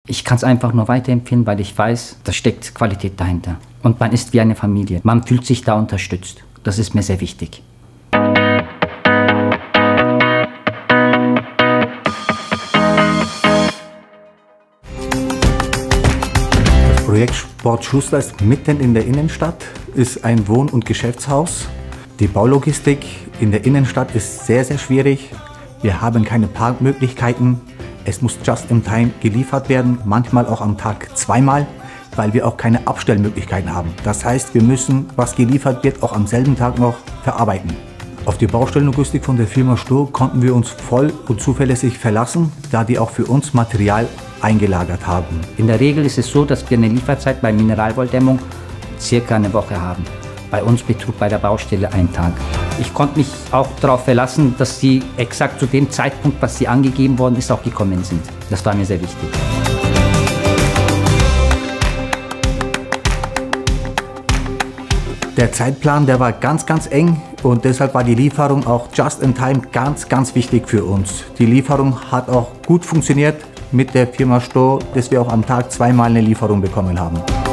Ich kann es einfach nur weiterempfehlen, weil ich weiß, da steckt Qualität dahinter. Und man ist wie eine Familie. Man fühlt sich da unterstützt. Das ist mir sehr wichtig. Das Projekt Sport Schuster ist mitten in der Innenstadt, ist ein Wohn- und Geschäftshaus. Die Baulogistik in der Innenstadt ist sehr, sehr schwierig. Wir haben keine Parkmöglichkeiten. Es muss just in time geliefert werden, manchmal auch am Tag zweimal, weil wir auch keine Abstellmöglichkeiten haben. Das heißt, wir müssen, was geliefert wird, auch am selben Tag noch verarbeiten. Auf die Baustellenlogistik von der Firma Stoh konnten wir uns voll und zuverlässig verlassen, da die auch für uns Material eingelagert haben. In der Regel ist es so, dass wir eine Lieferzeit bei Mineralwolldämmung circa eine Woche haben. Bei uns betrug bei der Baustelle einen Tag. Ich konnte mich auch darauf verlassen, dass sie exakt zu dem Zeitpunkt, was sie angegeben worden ist, auch gekommen sind. Das war mir sehr wichtig. Der Zeitplan, der war ganz, ganz eng und deshalb war die Lieferung auch just in time ganz, ganz wichtig für uns. Die Lieferung hat auch gut funktioniert mit der Firma Stoh, dass wir auch am Tag zweimal eine Lieferung bekommen haben.